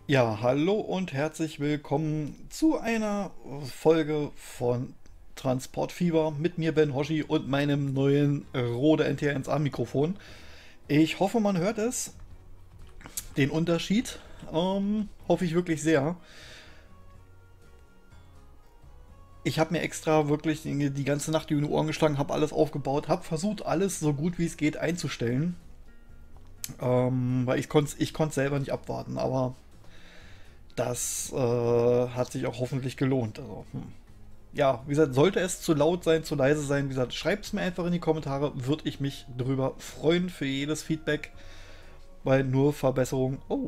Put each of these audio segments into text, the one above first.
Ja, hallo und herzlich willkommen zu einer Folge von Transportfieber mit mir Ben Hoshi und meinem neuen Rode NT1A Mikrofon. Ich hoffe, man hört es, den Unterschied. Hoffe ich wirklich sehr. Ich habe mir extra wirklich die ganze Nacht die Ohren geschlagen, habe alles aufgebaut, habe versucht, alles so gut wie es geht einzustellen. Weil ich konnte selber nicht abwarten, aber das hat sich auch hoffentlich gelohnt. Also, ja, wie gesagt, sollte es zu laut sein, zu leise sein, wie gesagt, schreibt es mir einfach in die Kommentare, würde ich mich drüber freuen für jedes Feedback, weil nur Verbesserung, oh,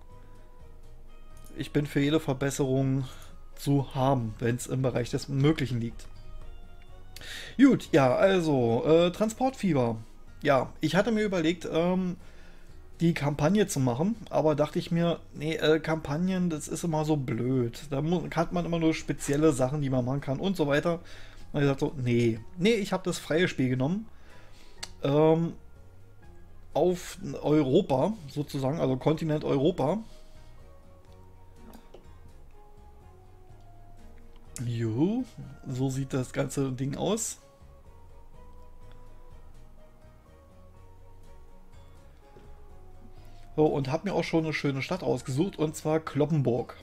ich bin für jede Verbesserung zu haben, wenn es im Bereich des Möglichen liegt. Gut, ja, also, Transportfieber. Ja, ich hatte mir überlegt, die Kampagne zu machen, aber dachte ich mir, nee, Kampagnen, das ist immer so blöd. Hat man immer nur spezielle Sachen, die man machen kann und so weiter. Und ich dachte so, nee, ich habe das freie Spiel genommen. Ähm, auf Europa sozusagen, also Kontinent Europa. Juhu, so sieht das ganze Ding aus. So, und habe mir auch schon eine schöne Stadt ausgesucht, und zwar Kloppenburg.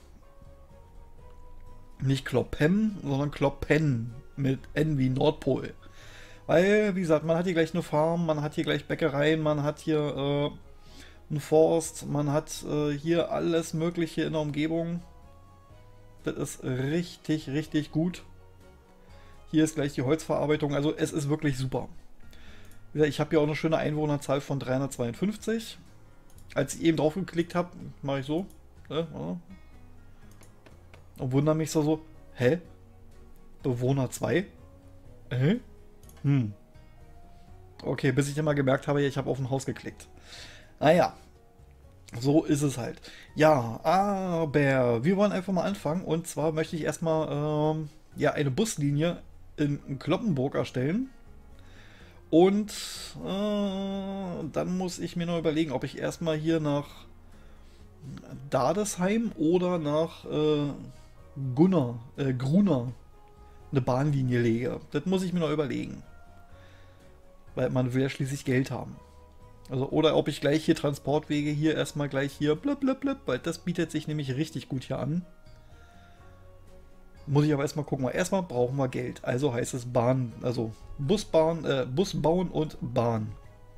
Nicht Kloppen, sondern Kloppen mit N wie Nordpol. Weil, wie gesagt, man hat hier gleich eine Farm, man hat hier gleich Bäckereien, man hat hier einen Forst, man hat hier alles Mögliche in der Umgebung. Das ist richtig, richtig gut. Hier ist gleich die Holzverarbeitung, also es ist wirklich super. Wie gesagt, ich habe hier auch eine schöne Einwohnerzahl von 352. Als ich eben drauf geklickt habe, mache ich so. Und wundere mich so, hä? Bewohner 2? Hä? Hm. Okay, bis ich dann mal gemerkt habe, ich habe auf ein Haus geklickt. Naja, so ist es halt. Ja, aber wir wollen einfach mal anfangen. Und zwar möchte ich erstmal ja, eine Buslinie in Kloppenburg erstellen. Und dann muss ich mir noch überlegen, ob ich erstmal hier nach Dadesheim oder nach Grunner eine Bahnlinie lege. Das muss ich mir noch überlegen. Weil man will ja schließlich Geld haben. Also, oder ob ich gleich hier Transportwege hier erstmal gleich hier blub, blub, blub, weil das bietet sich nämlich richtig gut hier an. Muss ich aber erstmal gucken, weil erstmal brauchen wir Geld. Also heißt es Bahn, also Bus bauen und Bahn.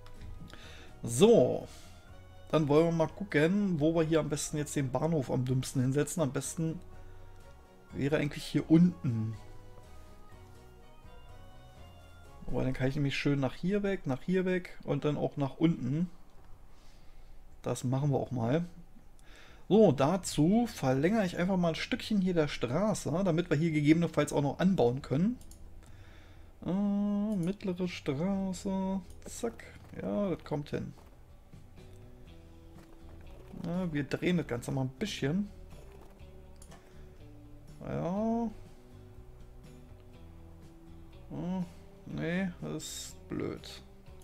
So, dann wollen wir mal gucken, wo wir hier am besten jetzt den Bahnhof am dümmsten hinsetzen. Am besten wäre eigentlich hier unten. Aber dann kann ich nämlich schön nach hier weg und dann auch nach unten. Das machen wir auch mal. So, dazu verlängere ich einfach mal ein Stückchen hier der Straße, damit wir hier gegebenenfalls auch noch anbauen können. Mittlere Straße. Zack. Ja, das kommt hin. Wir drehen das Ganze mal ein bisschen. Ja. Nee, das ist blöd.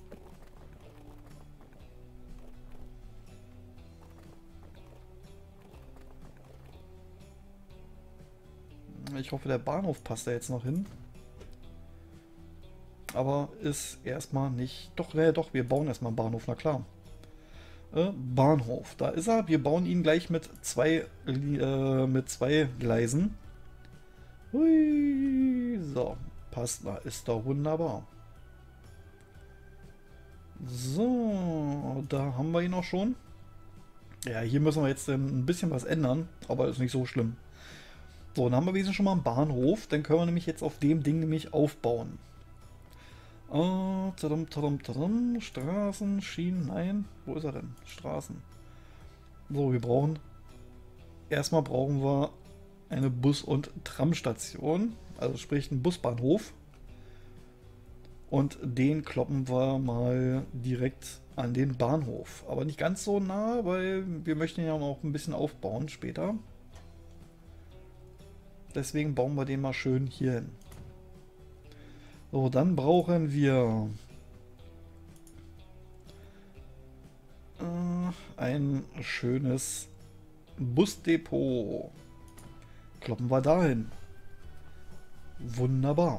Ich hoffe, der Bahnhof passt da jetzt noch hin. Aber ist erstmal nicht. Doch, doch, wir bauen erstmal einen Bahnhof, na klar. Bahnhof, da ist er. Wir bauen ihn gleich mit zwei Gleisen. Hui, so, passt, na, ist doch wunderbar. So, da haben wir ihn auch schon. Ja, hier müssen wir jetzt ein bisschen was ändern, aber ist nicht so schlimm. So, dann haben wir wenigstens schon mal einen Bahnhof. Dann können wir nämlich jetzt auf dem Ding nämlich aufbauen. Straßen, Schienen, nein. Wo ist er denn? Straßen. So, erstmal brauchen wir eine Bus- und Tramstation. Also sprich einen Busbahnhof. Und den kloppen wir mal direkt an den Bahnhof. Aber nicht ganz so nah, weil wir möchten ja noch ein bisschen aufbauen später. Deswegen bauen wir den mal schön hier hin. So, dann brauchen wir ein schönes Busdepot. Kloppen wir dahin. Wunderbar.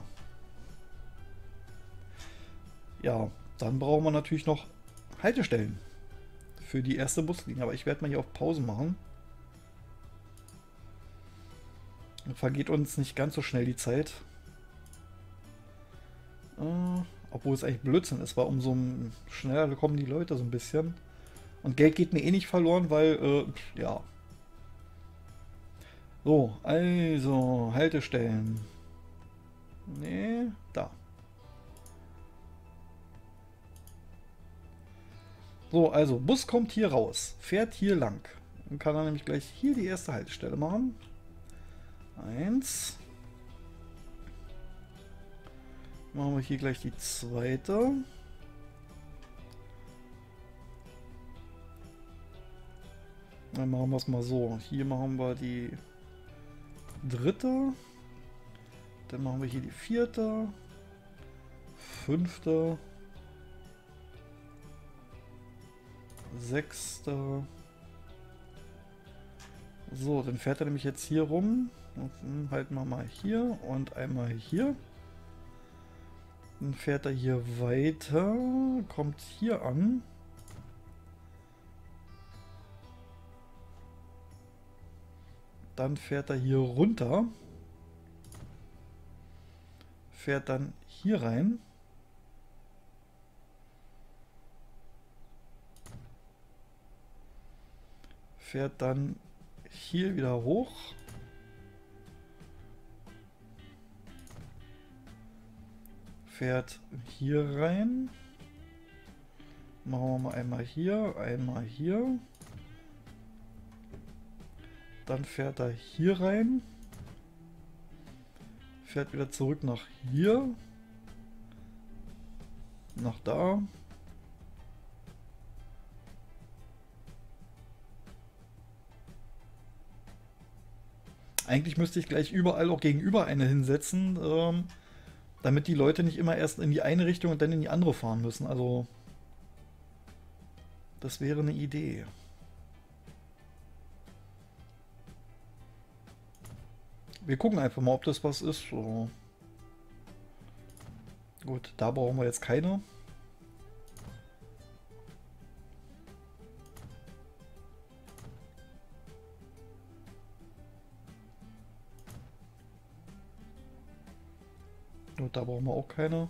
Ja, dann brauchen wir natürlich noch Haltestellen für die erste Buslinie. Aber ich werde mal hier auf Pause machen. Dann vergeht uns nicht ganz so schnell die Zeit. Obwohl es eigentlich Blödsinn ist, weil umso schneller kommen die Leute so ein bisschen. Und Geld geht mir eh nicht verloren, weil, ja. So, also, Haltestellen. Nee, da. So, also, Bus kommt hier raus, fährt hier lang. Dann kann er nämlich gleich hier die erste Haltestelle machen. 1. Machen wir hier gleich die zweite. Dann machen wir es mal so. Hier machen wir die dritte. Dann machen wir hier die vierte. Fünfte. Sechste. So, dann fährt er nämlich jetzt hier rum. Und dann halten wir mal hier und einmal hier. Dann fährt er hier weiter. Kommt hier an. Dann fährt er hier runter. Fährt dann hier rein. Fährt dann hier wieder hoch. Fährt hier rein. Machen wir mal einmal hier, einmal hier. Dann fährt er hier rein. Fährt wieder zurück nach hier. Nach da. Eigentlich müsste ich gleich überall auch gegenüber eine hinsetzen, damit die Leute nicht immer erst in die eine Richtung und dann in die andere fahren müssen. Also, das wäre eine Idee. Wir gucken einfach mal, ob das was ist. So. Gut, da brauchen wir jetzt keine. Gut, da brauchen wir auch keine.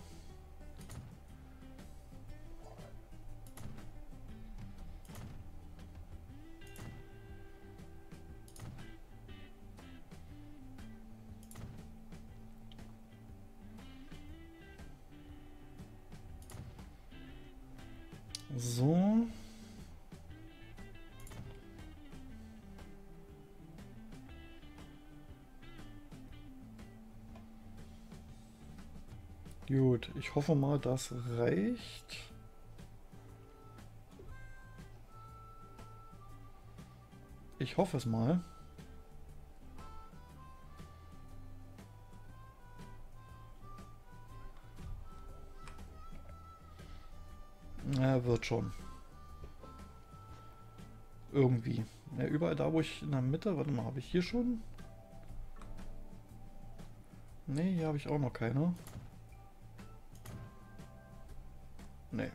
So. Gut, ich hoffe mal, das reicht. Ich hoffe es mal. Ja, wird schon. Irgendwie. Ja, überall da, wo ich in der Mitte... Warte mal, habe ich hier schon? Ne, hier habe ich auch noch keine. Ne.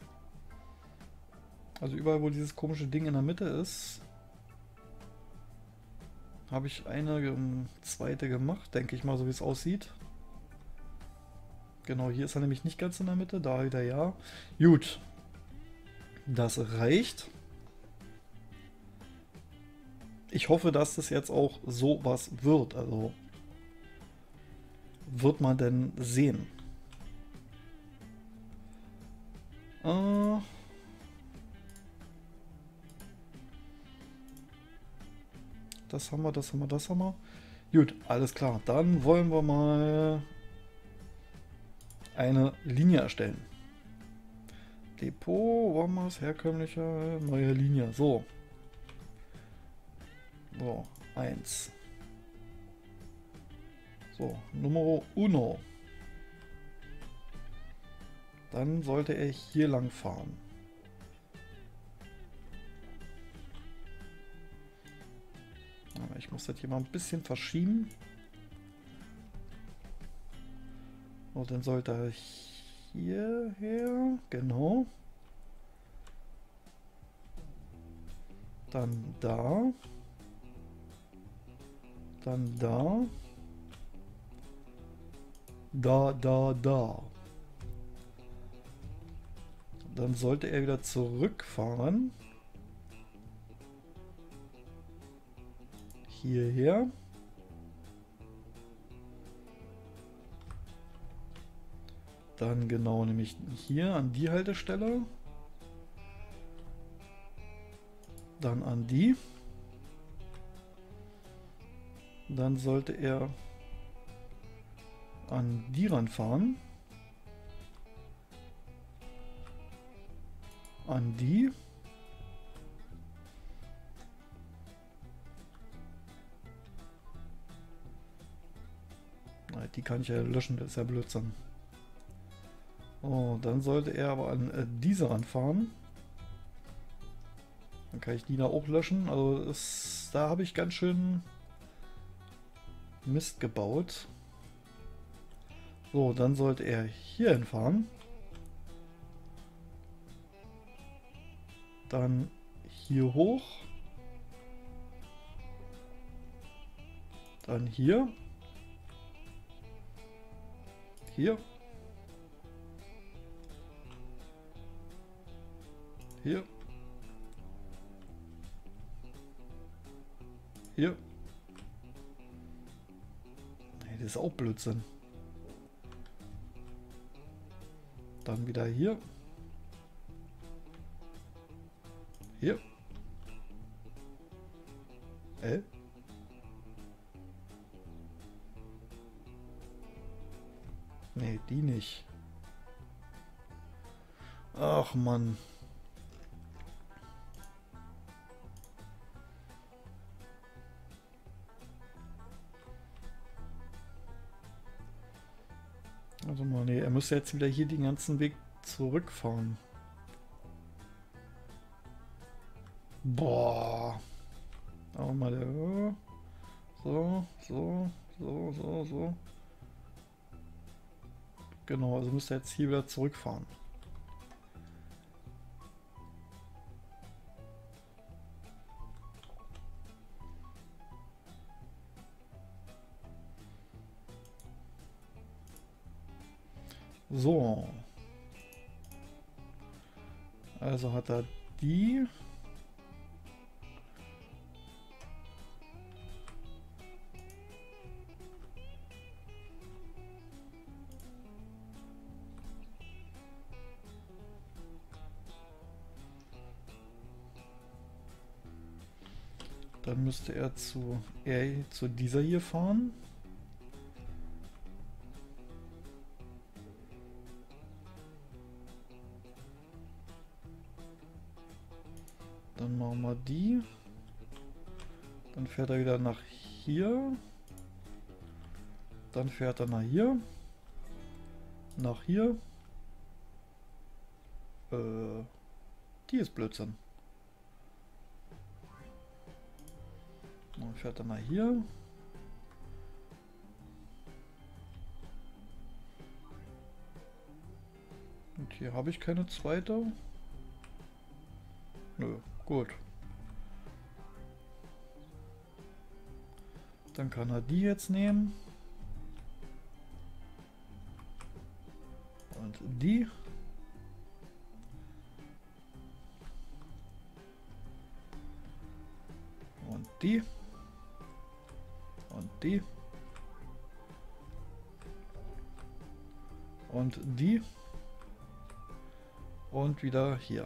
Also überall, wo dieses komische Ding in der Mitte ist, habe ich eine zweite gemacht, denke ich mal, so wie es aussieht. Genau, hier ist er nämlich nicht ganz in der Mitte, da wieder ja. Gut. Das reicht. Ich hoffe, dass das jetzt auch so was wird. Also wird man denn sehen. Das haben wir, das haben wir, das haben wir. Gut, alles klar. Dann wollen wir mal eine Linie erstellen. Depot, wollen wir es herkömmlicher, neue Linie. So. So, 1. So, Numero 1. Dann sollte er hier lang fahren. Ich muss das hier mal ein bisschen verschieben. Und dann sollte er hierher, genau. Dann da. Dann da. Da. Dann sollte er wieder zurückfahren. Hierher. Dann genau nämlich hier an die Haltestelle. Dann an die. Dann sollte er an die ranfahren. An die. Nein, die kann ich ja löschen, das ist ja Blödsinn. Oh, dann sollte er aber an diese ranfahren. Dann kann ich die da auch löschen. Also da habe ich ganz schön Mist gebaut. So, dann sollte er hier hinfahren. Dann hier hoch. Dann hier. Hier. Hier. Hier. Nee, das ist auch Blödsinn. Dann wieder hier. Hier. Nee, die nicht. Ach Mann. Also mal, nee, er müsste jetzt wieder hier den ganzen Weg zurückfahren. Boah. Aber mal der. So. Genau, also müsste er jetzt hier wieder zurückfahren. So. Also hat er die. Dann müsste er zu dieser hier fahren. Dann machen wir die. Dann fährt er wieder nach hier. Dann fährt er nach hier. Nach hier. Die ist Blödsinn. Dann fährt er nach hier. Und hier habe ich keine zweite. Nö, gut. Dann kann er die jetzt nehmen. Und die. Und die. Und die. Und die. Und wieder hier.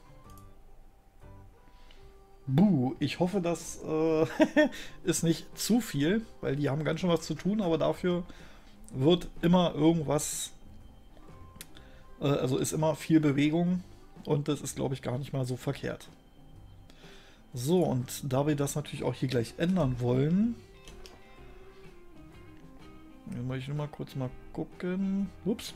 Buh, ich hoffe, das ist nicht zu viel, weil die haben ganz schön was zu tun, aber dafür wird immer irgendwas, also ist immer viel Bewegung und das ist, glaube ich, gar nicht mal so verkehrt. So, und da wir das natürlich auch hier gleich ändern wollen, muss ich nur mal kurz mal gucken. Ups.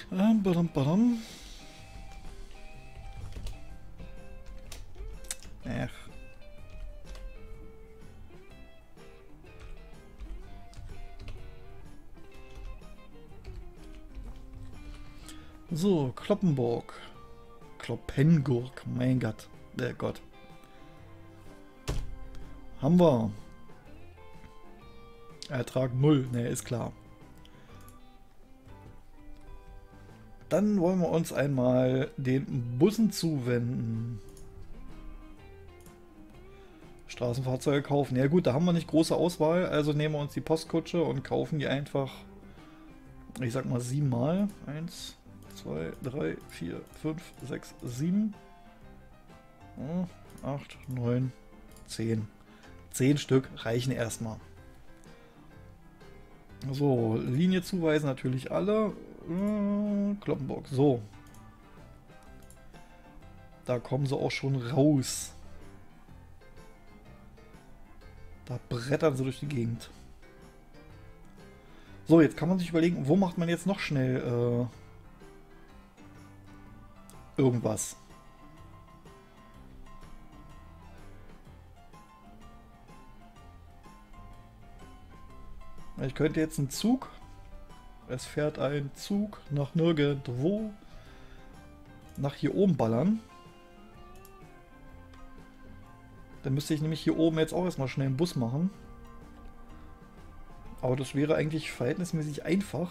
Badam, badam. Ach. So, Kloppenburg. Kloppenburg, mein Gott. Der Gott. Haben wir. Ertrag 0, ne, ist klar. Dann wollen wir uns einmal den Bussen zuwenden. Straßenfahrzeuge kaufen. Ja gut, da haben wir nicht große Auswahl, also nehmen wir uns die Postkutsche und kaufen die einfach, ich sag mal 7 Mal. 1, 2, 3, 4, 5, 6, 7, 8, 9, 10. 10 Stück reichen erstmal. So, Linie zuweisen natürlich alle. Kloppenburg. So. Da kommen sie auch schon raus. Da brettern sie durch die Gegend. So, jetzt kann man sich überlegen, wo macht man jetzt noch schnell irgendwas. Ich könnte jetzt einen Zug. Es fährt ein Zug nach nirgendwo. Nach hier oben ballern. Dann müsste ich nämlich hier oben jetzt auch erstmal schnell einen Bus machen. Aber das wäre eigentlich verhältnismäßig einfach.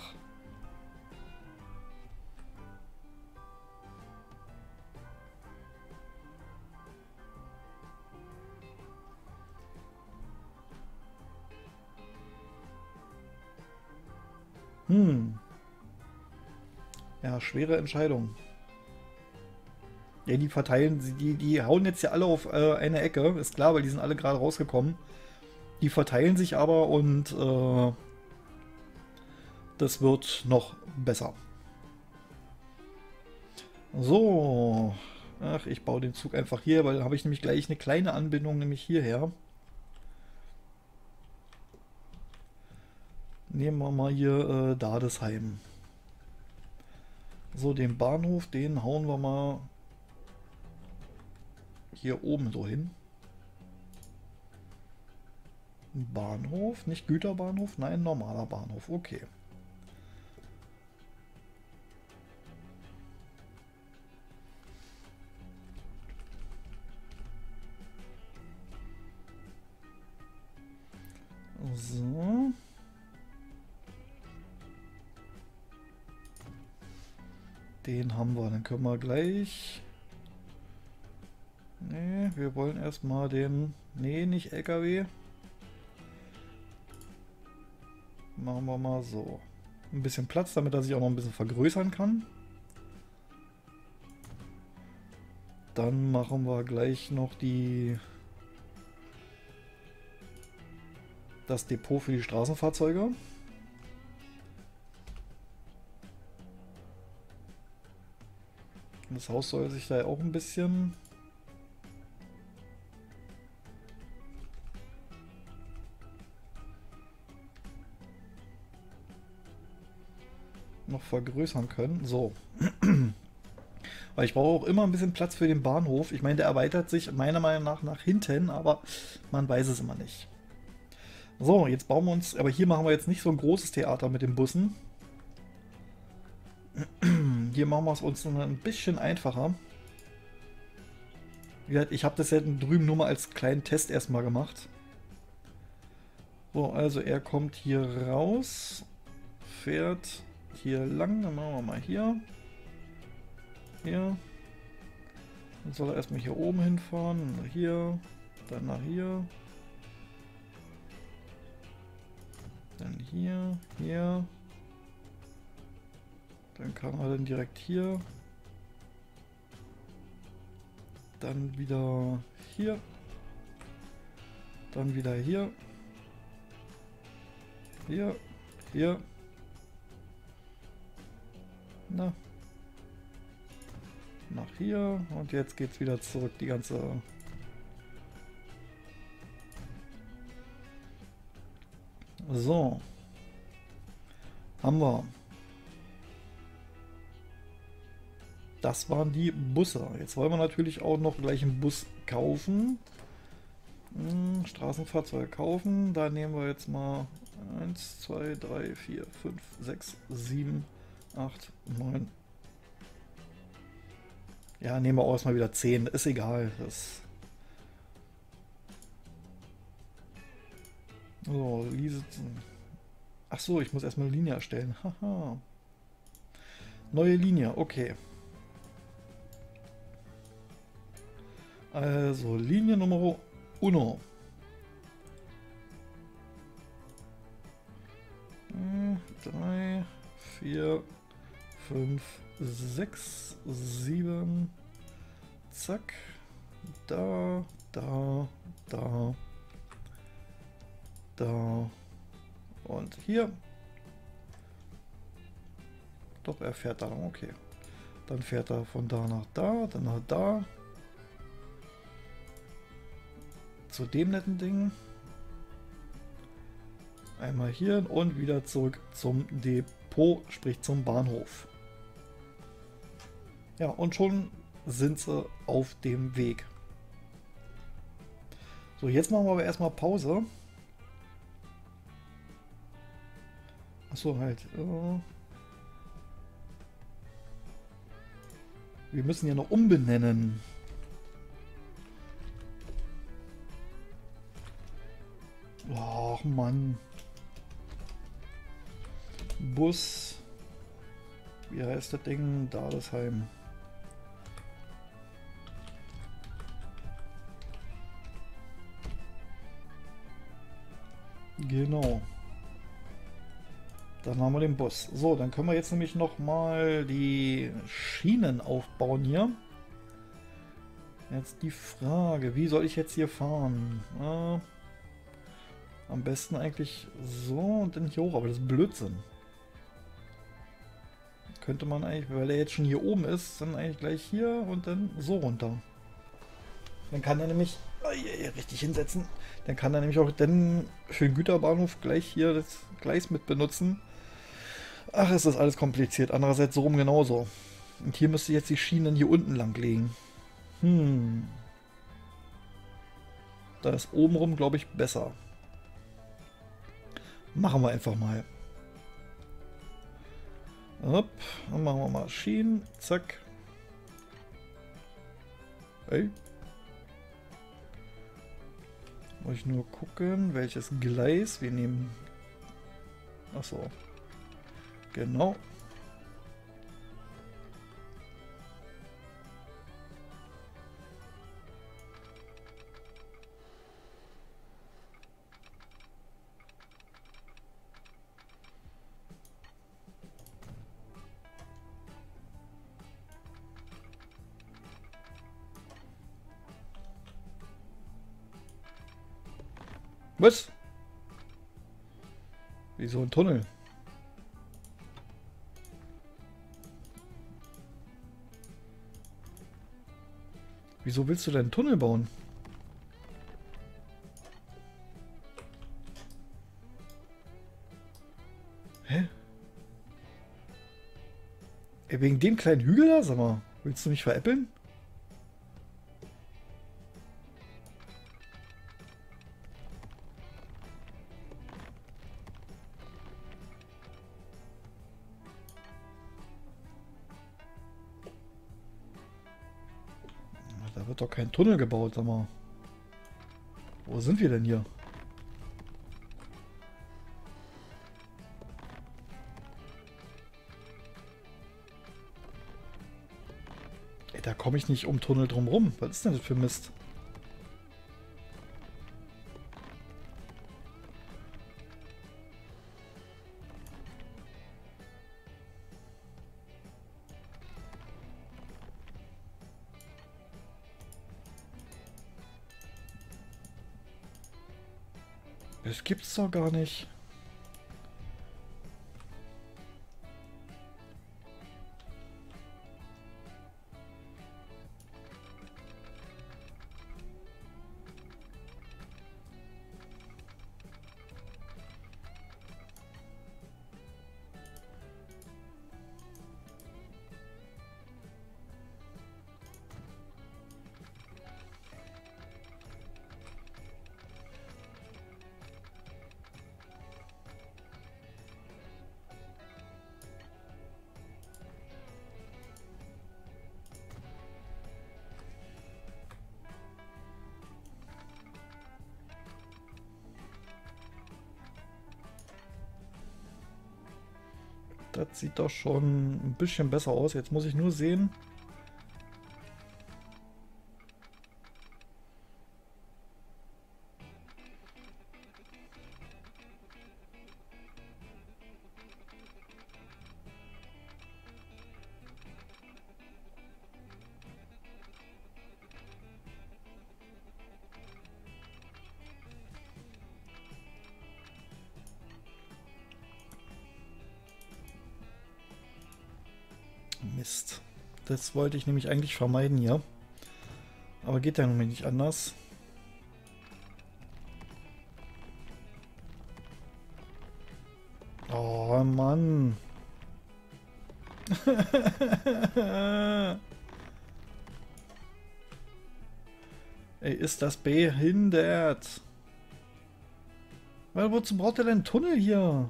Ja, schwere Entscheidung. Ja, die verteilen, die hauen jetzt ja alle auf eine Ecke, ist klar, weil die sind alle gerade rausgekommen. Die verteilen sich aber und das wird noch besser. So, ach, ich baue den Zug einfach hier, weil dann habe ich nämlich gleich eine kleine Anbindung, nämlich hierher. Nehmen wir mal hier Dadesheim. So, den Bahnhof, den hauen wir mal hier oben so hin. Bahnhof, nicht Güterbahnhof, nein, normaler Bahnhof, okay. So. Den haben wir, dann können wir gleich... Nee, wir wollen erstmal den... Nee, nicht LKW. Machen wir mal so. Ein bisschen Platz, damit er sich auch noch ein bisschen vergrößern kann. Dann machen wir gleich noch das Depot für die Straßenfahrzeuge. Das Haus soll sich da auch ein bisschen noch vergrößern können. So. Weil ich brauche auch immer ein bisschen Platz für den Bahnhof. Ich meine, der erweitert sich meiner Meinung nach hinten, aber man weiß es immer nicht. So, jetzt bauen wir uns, aber hier machen wir jetzt nicht so ein großes Theater mit den Bussen. Hier machen wir es uns ein bisschen einfacher. Ich habe das ja drüben nur mal als kleinen Test erstmal gemacht. So, also er kommt hier raus, fährt hier lang, dann machen wir mal hier. Hier. Dann soll er erstmal hier oben hinfahren, hier, dann nach hier. Dann hier, hier. Dann kann er dann direkt hier. Dann wieder hier. Dann wieder hier. Hier. Hier. Na. Nach hier. Und jetzt geht's wieder zurück, die ganze... So. Haben wir. Das waren die Busse. Jetzt wollen wir natürlich auch noch gleich einen Bus kaufen. Straßenfahrzeuge kaufen. Da nehmen wir jetzt mal 1, 2, 3, 4, 5, 6, 7, 8, 9. Ja, nehmen wir auch erstmal wieder 10. Ist egal. Das so, ach so, ich muss erstmal eine Linie erstellen. Haha. Neue Linie, okay. Also, Linie Nummer 1. 3, 4, 5, 6, 7. Zack. Da, da, da. Da. Und hier. Doch, er fährt da lang, okay. Dann fährt er von da nach da, dann nach da. Zu dem netten Ding. Einmal hier und wieder zurück zum Depot, sprich zum Bahnhof. Ja, und schon sind sie auf dem Weg. So, jetzt machen wir aber erstmal Pause. Achso, halt. Wir müssen ja noch umbenennen. Ach Mann. Bus. Wie heißt das Ding? Dadesheim. Genau. Dann haben wir den Bus. So, dann können wir jetzt nämlich noch mal die Schienen aufbauen hier. Jetzt die Frage, wie soll ich jetzt hier fahren? Am besten eigentlich so und dann hier hoch, aber das ist Blödsinn. Könnte man eigentlich, weil er jetzt schon hier oben ist, dann eigentlich gleich hier und dann so runter. Dann kann er nämlich richtig hinsetzen. Dann kann er nämlich auch dann für den Güterbahnhof gleich hier das Gleis mit benutzen. Ach, es ist alles kompliziert. Andererseits so rum genauso. Und hier müsste ich jetzt die Schienen hier unten lang legen. Da ist obenrum, glaube ich, besser. Machen wir einfach mal. Hopp, dann machen wir mal Schienen. Zack. Hey. Muss ich nur gucken, welches Gleis wir nehmen. Achso. Genau. Was? Wieso ein Tunnel? Wieso willst du denn einen Tunnel bauen? Hä? Ey, wegen dem kleinen Hügel da? Sag mal, willst du mich veräppeln? Da wird doch kein Tunnel gebaut, sag mal. Wo sind wir denn hier? Ey, da komme ich nicht um Tunnel drum rum. Was ist denn das für Mist? Das gibt's doch gar nicht. Das sieht doch schon ein bisschen besser aus. Jetzt muss ich nur sehen. Mist. Das wollte ich nämlich eigentlich vermeiden hier. Aber geht ja nun mal nicht anders. Oh Mann. Ey, ist das behindert? Weil wozu braucht er denn einen Tunnel hier?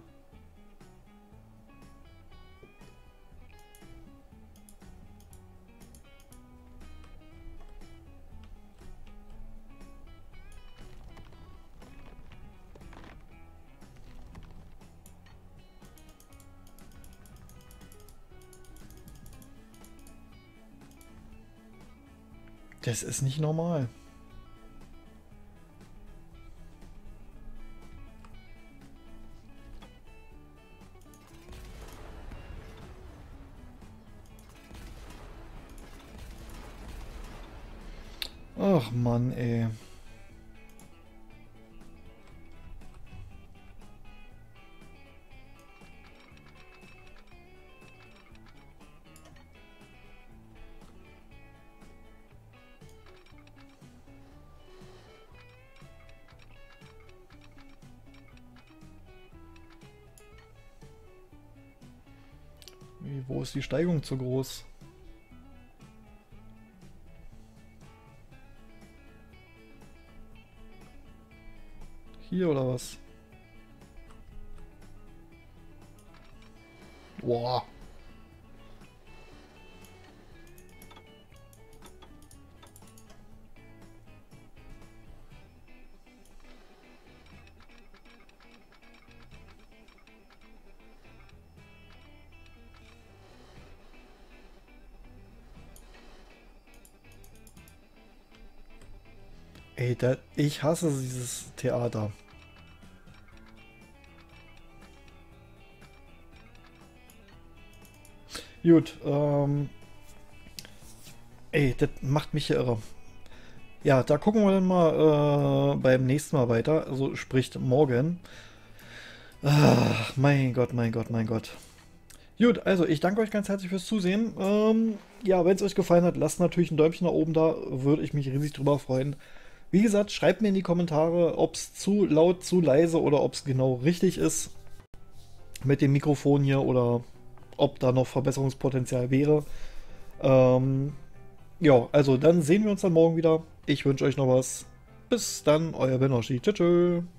Das ist nicht normal. Ach Mann, ey. Wo ist die Steigung zu groß? Hier oder was? Boah. Ey, ich hasse dieses Theater. Gut, ey, das macht mich hier irre. Ja, da gucken wir dann mal beim nächsten Mal weiter. Also spricht morgen. Ah, mein Gott, mein Gott, mein Gott. Gut, also ich danke euch ganz herzlich fürs Zusehen. Ja, wenn es euch gefallen hat, lasst natürlich ein Däumchen nach oben da. Würde ich mich riesig drüber freuen. Wie gesagt, schreibt mir in die Kommentare, ob es zu laut, zu leise oder ob es genau richtig ist mit dem Mikrofon hier oder ob da noch Verbesserungspotenzial wäre. Ja, also dann sehen wir uns dann morgen wieder. Ich wünsche euch noch was. Bis dann, euer Benoschi. Tschüss.